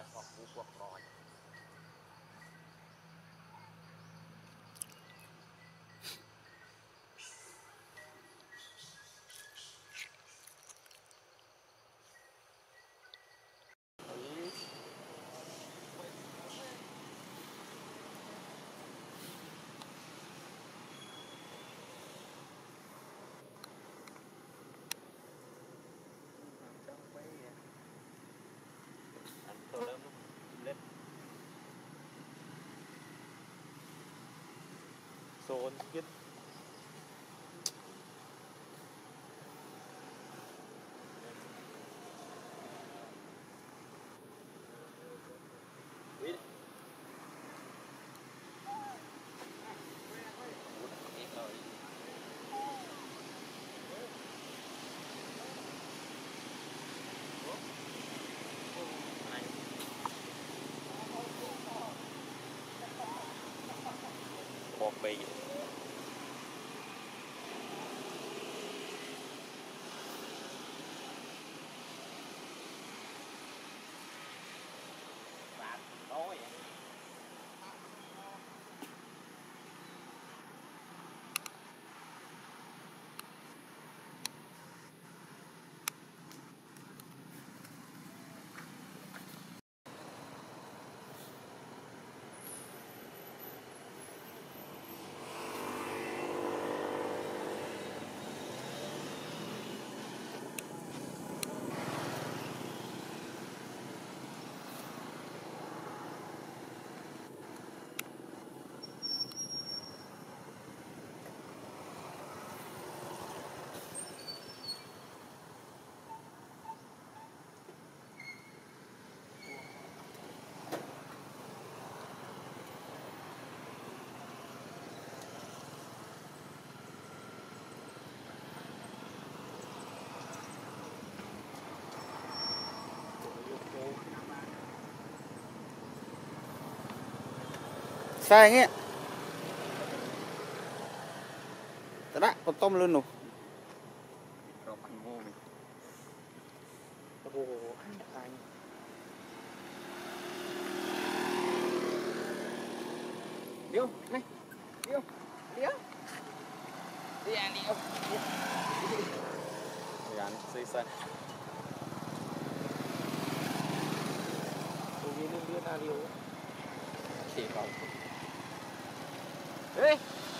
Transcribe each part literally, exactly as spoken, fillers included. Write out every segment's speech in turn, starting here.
hoặc cú quật rồi Sôn biết một bì sai nghe tak potong lu nuh điêu này điêu điêu đi ăn điêu đi ăn xí xanh tôi nghĩ nên đưa ra điêu chỉ không ê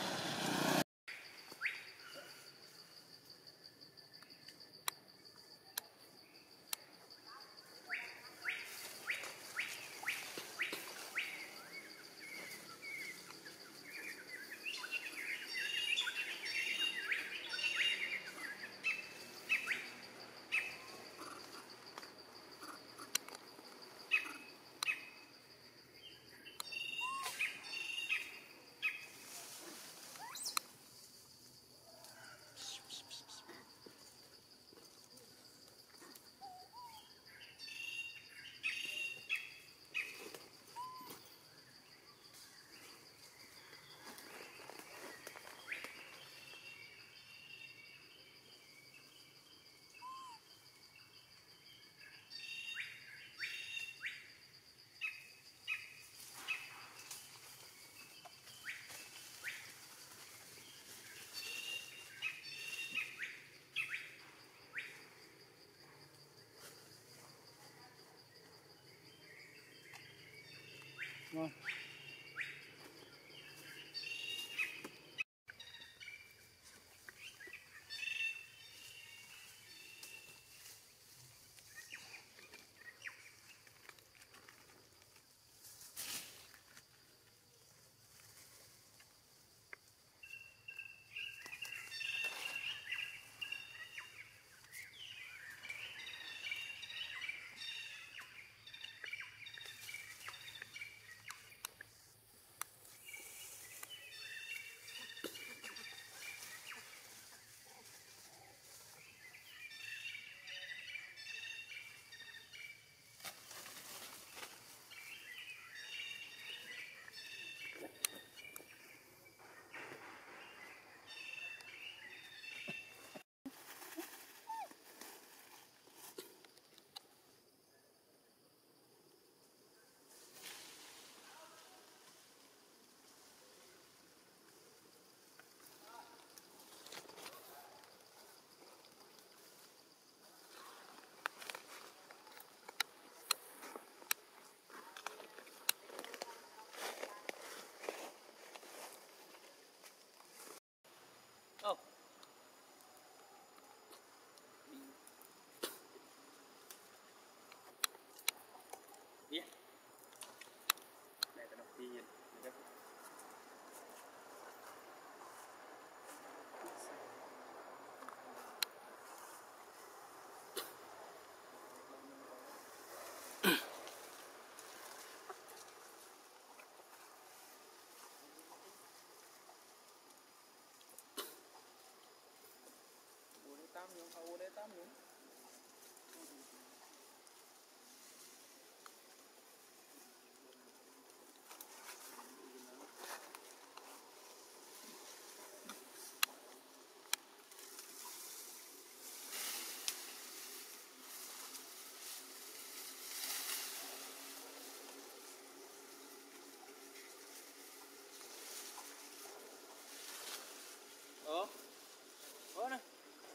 ngon. Ủa? Ủa nè.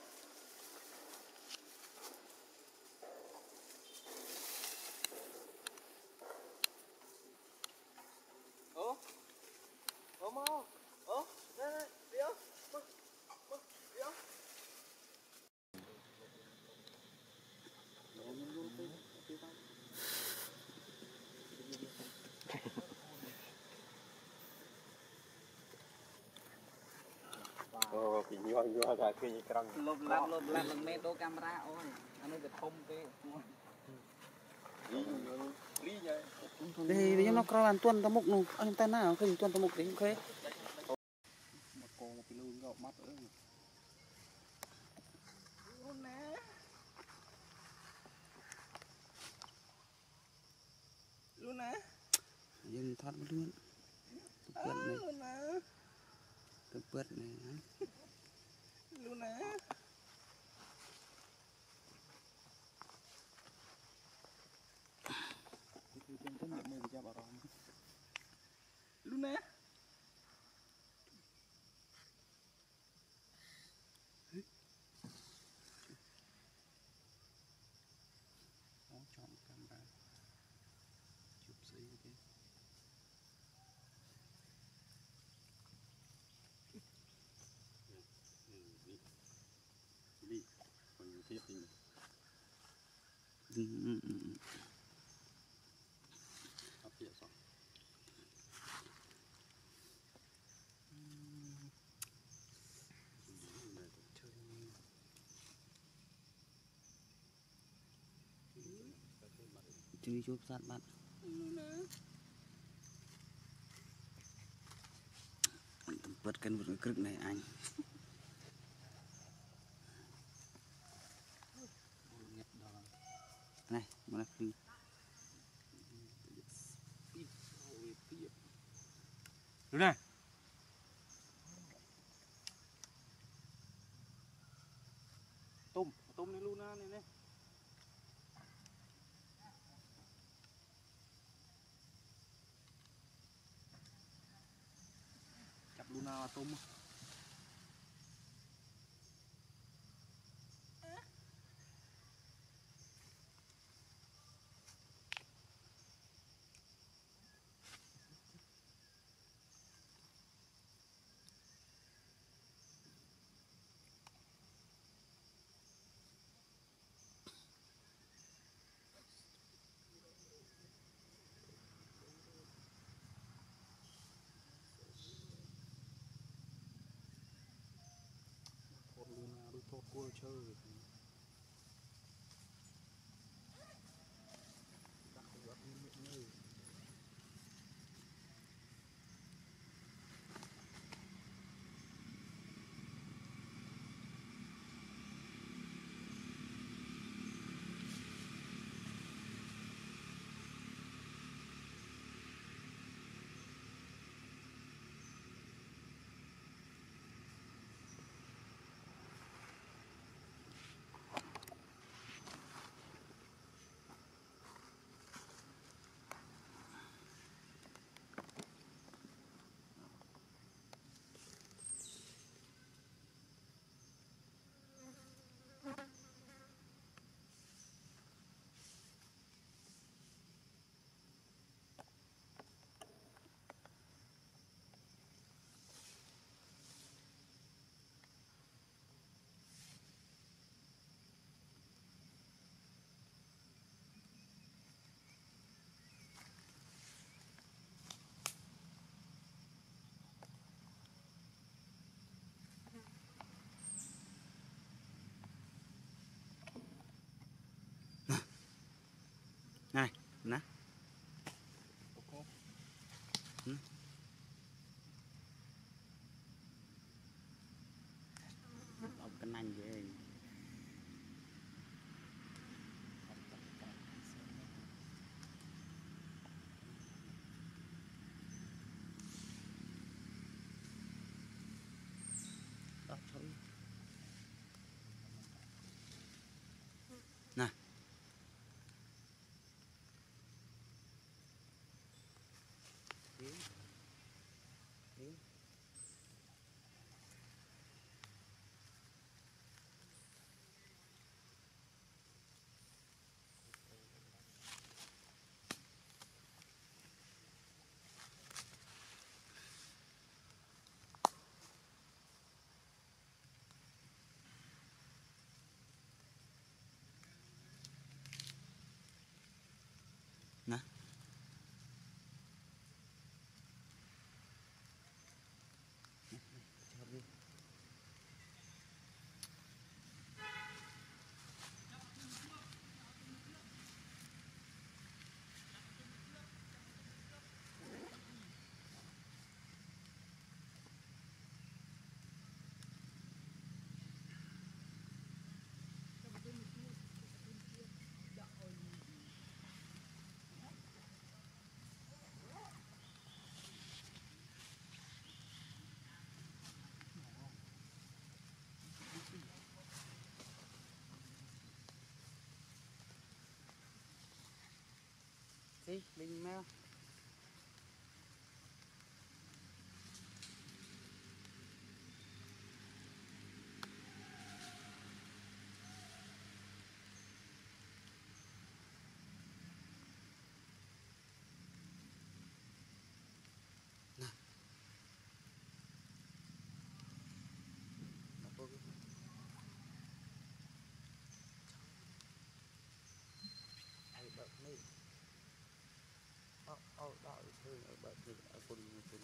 Ủa? Ủa mau. Ủa? Nè nè, đi ơi. Mau. Mau, đi ơi. Ồ, bị nhua nhua ra khi cầm lột lạt lột lạt lần mê tô camera ôi anh ấy bị thông tê lý nhá. Thì bây giờ nó có làm tuần tao mục nụ, anh ta nào khinh tuần tao mục thì không Một con một cái lươn gọt mắt nữa. luôn nè luôn nè dân thoát luôn cái bớt này luôn nè cái bớt này luôn nè luôn nè nó chọn camera chụp giấy thế Đi, còn nhiều tiếp thì ừ, ừ, ừ. hấp dẫn xong. Chui chụp sát bạn tầm bớt cân vật cực này anh này mà phi Đúng này. Tôm, tôm này Luna này này. Chặt Luna là tôm. Con Luna đôi to cua chơi. Đặt không gặp như miệng người. này nè ừ. Ông cái nành vậy đi mình mèo oh đó thương ở bờ thì ở cùng cùng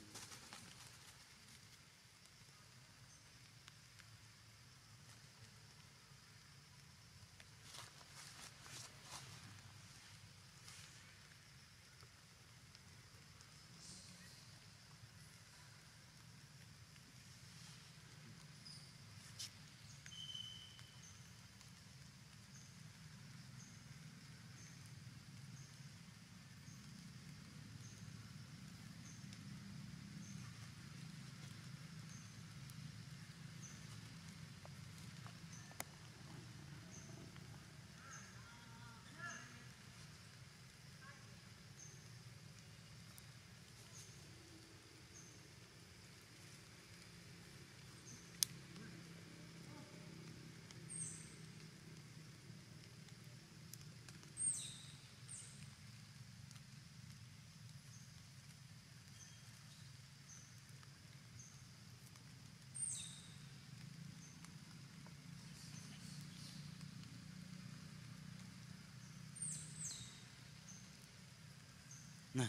này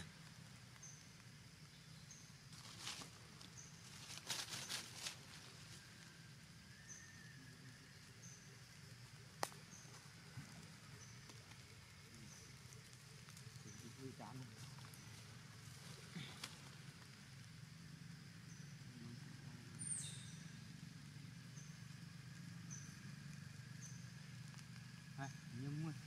nhưng mà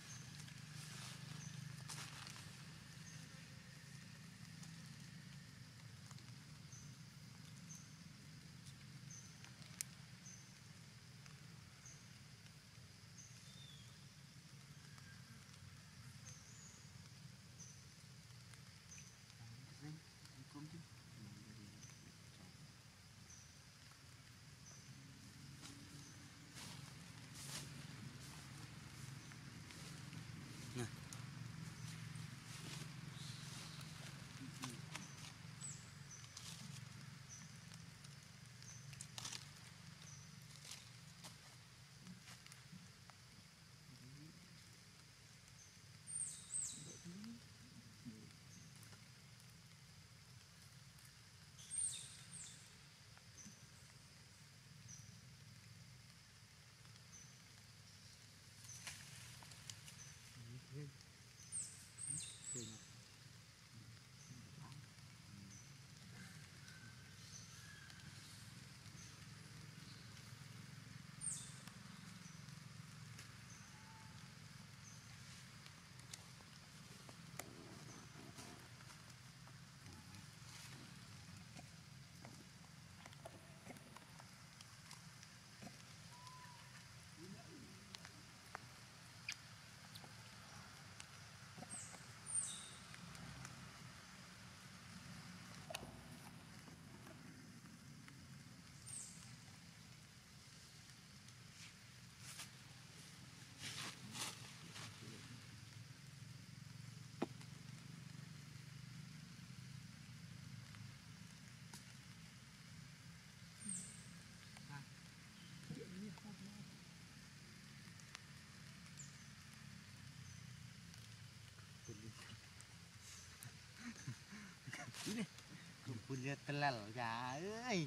ini punya telal ya ơi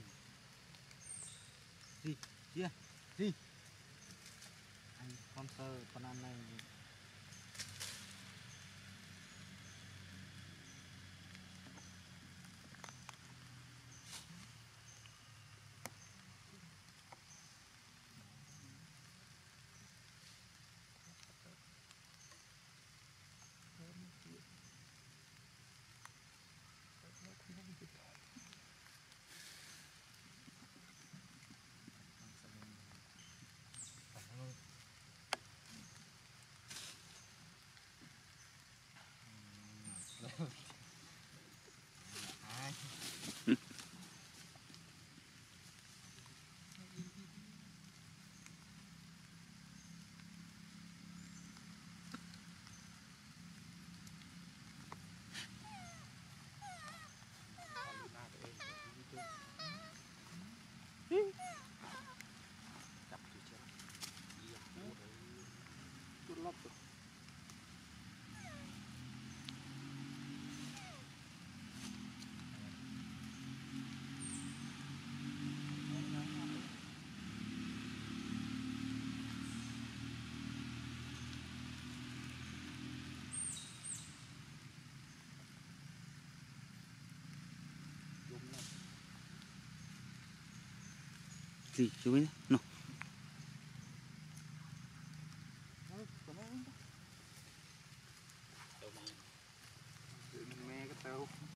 gì kia gì anh con tơ con ăn này gì chú biết nó mẹ cái tao